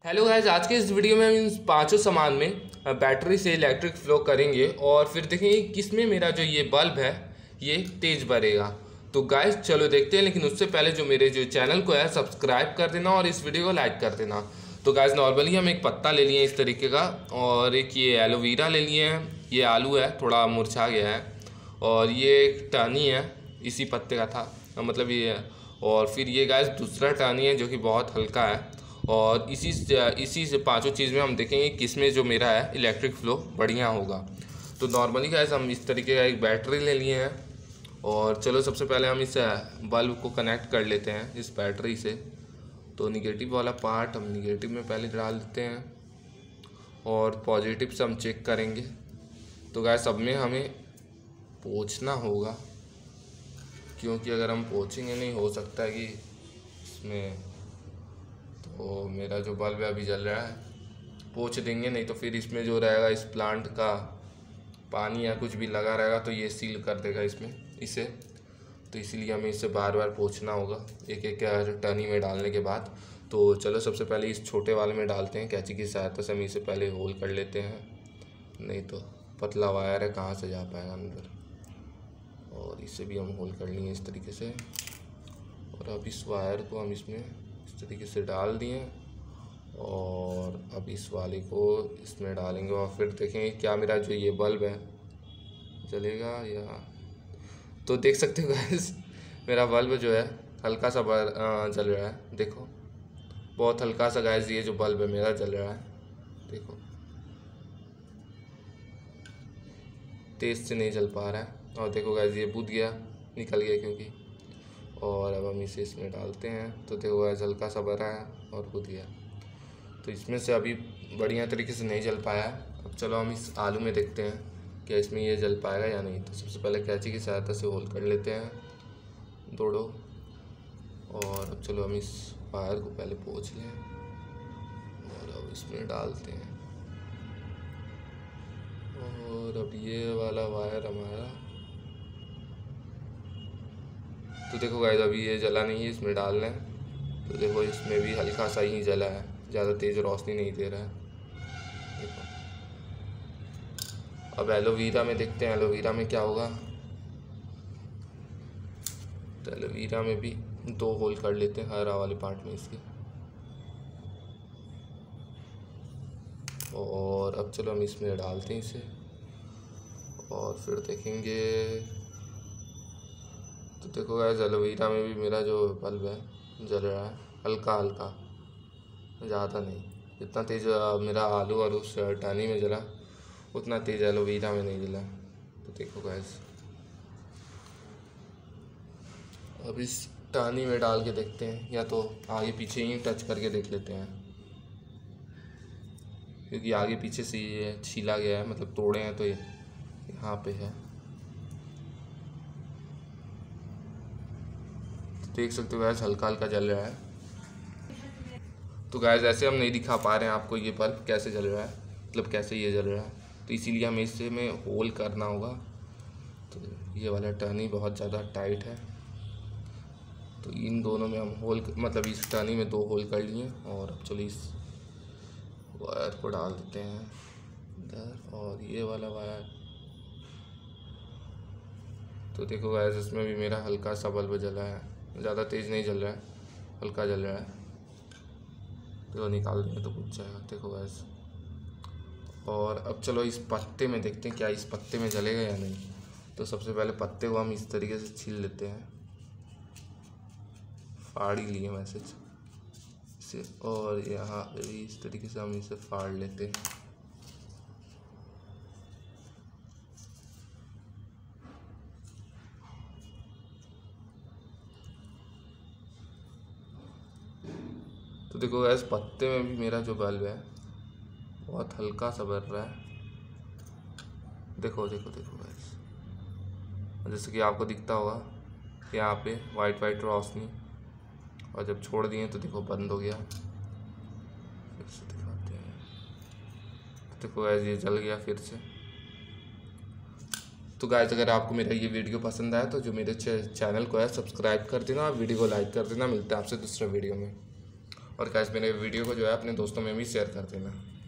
Hello guys, आज के इस वीडियो में हम इन पांचों सामान में बैटरी से इलेक्ट्रिक फ्लो करेंगे और फिर देखेंगे किस में मेरा जो ये बल्ब है ये तेज़ बढ़ेगा। तो गाइस चलो देखते हैं, लेकिन उससे पहले जो मेरे जो चैनल को है सब्सक्राइब कर देना और इस वीडियो को लाइक कर देना। तो गाइस नॉर्मली हम एक पत्ता ले लिए इस तरीके का, और एक ये एलोवेरा ले लिए हैं, ये आलू है थोड़ा मुरझा गया है, और ये एक टहनी है इसी पत्ते का था, मतलब ये है। और फिर ये गाइस दूसरा टहनी है जो कि बहुत हल्का है, और इसी से पांचों चीज़ में हम देखेंगे किस में जो मेरा है इलेक्ट्रिक फ्लो बढ़िया होगा। तो नॉर्मली गाइस हम इस तरीके का एक बैटरी ले लिए हैं, और चलो सबसे पहले हम इस बल्ब को कनेक्ट कर लेते हैं इस बैटरी से। तो निगेटिव वाला पार्ट हम निगेटिव में पहले डाल देते हैं, और पॉजिटिव से हम चेक करेंगे। तो गाइस सब में हमें पोंछना होगा, क्योंकि अगर हम पोंछेंगे नहीं हो सकता है कि इसमें तो मेरा जो बल्ब है अभी जल रहा है, पोंछ देंगे नहीं तो फिर इसमें जो रहेगा इस प्लांट का पानी या कुछ भी लगा रहेगा तो ये सील कर देगा इसमें इसे। तो इसीलिए हमें इसे बार बार पोंछना होगा एक एक टर्नी में डालने के बाद। तो चलो सबसे पहले इस छोटे वाले में डालते हैं, कैंची की सहायता से हम इसे पहले होल कर लेते हैं, नहीं तो पतला वायर है कहाँ से जा पाएगा अंदर। और इसे भी हम होल कर लिए इस तरीके से, और अब इस वायर को हम इसमें इस तरीके से डाल दिए, और अब इस वाले को इसमें डालेंगे और फिर देखेंगे क्या मेरा जो ये बल्ब है जलेगा या। तो देख सकते हो गाइस मेरा बल्ब जो है हल्का सा जल रहा है, देखो बहुत हल्का सा गाइस ये जो बल्ब है मेरा जल रहा है, देखो तेज़ से नहीं जल पा रहा है। और देखो गाइस ये बुझ गया, निकल गया क्योंकि। और अब हम इसे इसमें डालते हैं तो देखो गाइस हल्का सा भरा है और बुझ गया। तो इसमें से अभी बढ़िया तरीके से नहीं जल पाया है। अब चलो हम इस आलू में देखते हैं क्या इसमें ये जल पाएगा या नहीं। तो सबसे पहले कैंची की सहायता से होल कर लेते हैं दोनों, और अब चलो हम इस वायर को पहले पोंछ लें और अब इसमें डालते हैं। और अब ये वाला वायर हमारा, तो देखो गाइस अभी ये जला नहीं है, इसमें डाल लें तो देखो इसमें भी हल्का सा ही जला है, ज़्यादा तेज़ रोशनी नहीं दे रहा है। देखो अब एलोवेरा में देखते हैं एलोवेरा में क्या होगा। तो एलोवेरा में भी 2 होल कर लेते हैं हरा वाले पार्ट में इसके। और अब चलो हम इसमें डालते हैं इसे, और फिर देखेंगे। तो देखो गाइस एलोवेरा में भी मेरा जो बल्ब है जल रहा है, हल्का हल्का, ज़्यादा नहीं। जितना तेज़ मेरा आलू और उस टहनी में जला उतना तेज़ एलोवेरा में नहीं जला। तो देखो गाइस अब इस टहनी में डाल के देखते हैं, या तो आगे पीछे ही टच करके देख लेते हैं, क्योंकि आगे पीछे से ये छीला गया है, मतलब तोड़े हैं तो ये यहाँ पे है। देख सकते हो गैस हल्का हल्का जल रहा है। तो गैस ऐसे हम नहीं दिखा पा रहे हैं आपको ये बल्ब कैसे जल रहा है, मतलब कैसे ये जल रहा है, तो इसीलिए हमें इसे में होल करना होगा। तो ये वाला टर्नी बहुत ज़्यादा टाइट है, तो इन दोनों में हम होल, मतलब इस टर्नी में 2 होल कर लिए। और अब चलो इस वायर को डाल देते हैं इधर, और ये वाला वायर। तो देखो गैस इसमें भी मेरा हल्का सा बल्ब जला है, ज़्यादा तेज़ नहीं जल रहा है, हल्का जल रहा है। तो निकाल देंगे तो बुझ जाएगा, देखो गैस। और अब चलो इस पत्ते में देखते हैं क्या इस पत्ते में जलेगा या नहीं। तो सबसे पहले पत्ते को हम इस तरीके से छील लेते हैं, फाड़ ही लिए मैसेज इसे, और यहाँ पे भी इस तरीके से हम इसे फाड़ लेते हैं। तो देखो गैस पत्ते में भी मेरा जो बल्ब है बहुत हल्का सा बर रहा है, देखो देखो देखो गैस। जैसे कि आपको दिखता होगा यहाँ पे वाइट वाइट रोशनी, और जब छोड़ दिए तो देखो बंद हो गया। फिर से दिखाते हैं, तो देखो गैस ये जल गया फिर से। तो गाइस अगर आपको मेरा ये वीडियो पसंद आया तो जो मेरे चैनल को है सब्सक्राइब कर देना और वीडियो को लाइक कर देना। मिलते हैं आपसे दूसरे वीडियो में। और गाइस मेरे वीडियो को जो है अपने दोस्तों में भी शेयर कर देना।